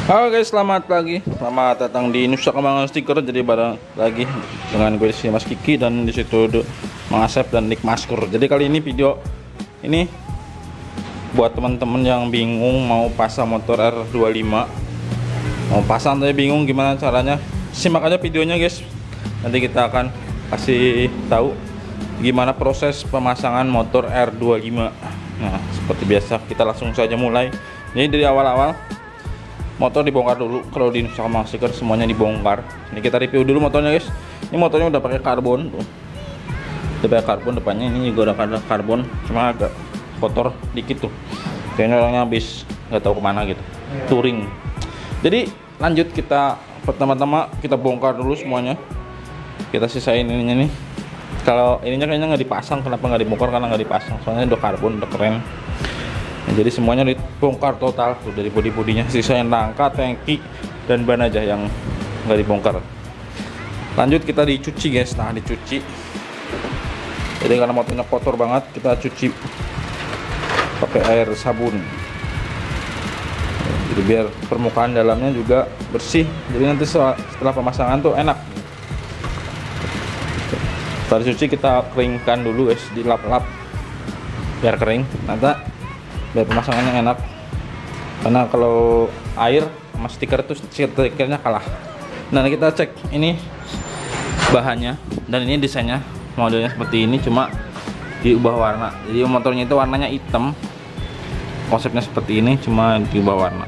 Halo guys, selamat pagi. Selamat datang di Nusa Kambangan Stiker. Jadi bareng lagi dengan gue si Mas Kiki dan di situ Mang Asep dan Nick Maskur. Jadi kali ini video ini buat teman-teman yang bingung mau pasang motor R25. Mau pasang tapi bingung gimana caranya. Simak aja videonya guys. Nanti kita akan kasih tahu gimana proses pemasangan motor R25. Nah, seperti biasa kita langsung saja mulai. Jadi dari awal-awal motor dibongkar dulu. Kalau di Nusa Kambangan Stiker semuanya dibongkar. Ini kita review dulu motornya guys. Ini motornya udah pakai karbon tuh. Udah pakai karbon depannya, ini juga udah ada karbon, cuma agak kotor dikit tuh. Kayaknya orangnya habis nggak tahu kemana gitu. Touring. Jadi lanjut, kita pertama-tama kita bongkar dulu semuanya. Kita sisain ininya nih. Kalau ininya kayaknya nggak dipasang, kenapa nggak dibongkar? Karena nggak dipasang, soalnya udah karbon, udah keren. Nah, jadi semuanya dibongkar total tuh, dari bodi-bodinya, sisa yang rangka, tangki, dan ban aja yang nggak dibongkar. Lanjut kita dicuci guys. Nah, dicuci. Jadi karena motornya kotor banget, kita cuci pakai air sabun. Jadi biar permukaan dalamnya juga bersih. Jadi nanti setelah pemasangan tuh enak. Setelah dicuci kita keringkan dulu guys, dilap-lap biar kering. Nanti biar pemasangannya enak. Karena kalau air sama stiker itu stikernya kalah. Nah, kita cek ini bahannya dan ini desainnya, modelnya seperti ini, cuma diubah warna. Jadi motornya itu warnanya hitam, konsepnya seperti ini, cuma diubah warna.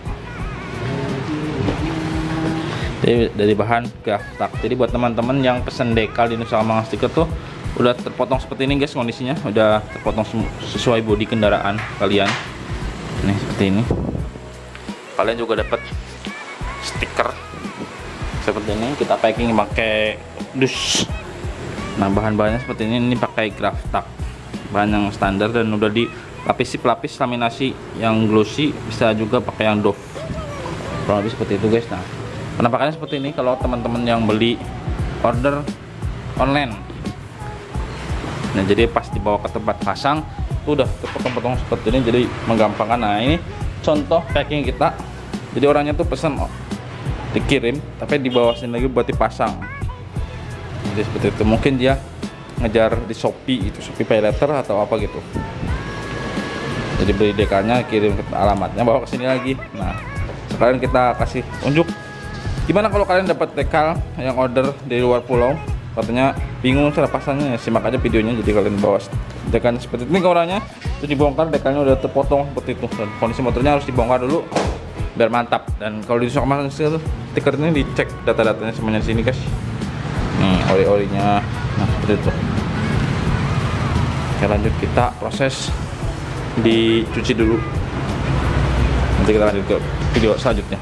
Jadi dari bahan Graftak. Jadi buat teman-teman yang pesen dekal di Nusa Kambangan Stiker tuh udah terpotong seperti ini guys, kondisinya udah terpotong sesuai bodi kendaraan kalian. Nih seperti ini. Kalian juga dapat stiker seperti ini, kita packing pakai dus. Nah, bahan-bahannya seperti ini pakai Graftak, bahan yang standar dan udah dilapisi pelapis laminasi yang glossy, bisa juga pakai yang doff. Kurang lebih seperti itu guys. Nah, penampakannya seperti ini kalau teman-teman yang beli order online. Nah, jadi pas dibawa ke tempat pasang udah terpotong-potong seperti ini, jadi menggampangkan. Nah, ini contoh packing kita. Jadi orangnya tuh pesan dikirim, tapi dibawa sini lagi buat dipasang. Jadi seperti itu. Mungkin dia ngejar di Shopee, itu Shopee Pay Later atau apa gitu. Jadi beli dekalnya, kirim ke alamatnya, bawa ke sini lagi. Nah, sekarang kita kasih unjuk gimana kalau kalian dapat dekal yang order dari luar pulau, katanya bingung cara pasangnya, ya simak aja videonya. Jadi kalian bawa dekalnya seperti ini ke orangnya, itu dibongkar, dekalnya udah terpotong seperti itu, dan kondisi motornya harus dibongkar dulu biar mantap. Dan kalau di Nusa Kambangan stiker ini dicek data-datanya semuanya di sini guys. Nih ori-orinya, nah seperti itu. Oke, lanjut kita proses dicuci dulu, nanti kita lanjut ke video selanjutnya.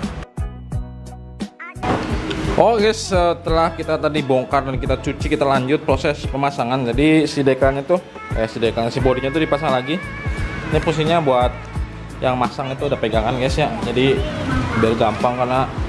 Oh guys, setelah kita tadi bongkar dan kita cuci, kita lanjut proses pemasangan. Jadi si dekalnya tuh, si bodinya tuh dipasang lagi. Ini posisinya buat yang masang itu udah pegangan guys ya. Jadi biar gampang, karena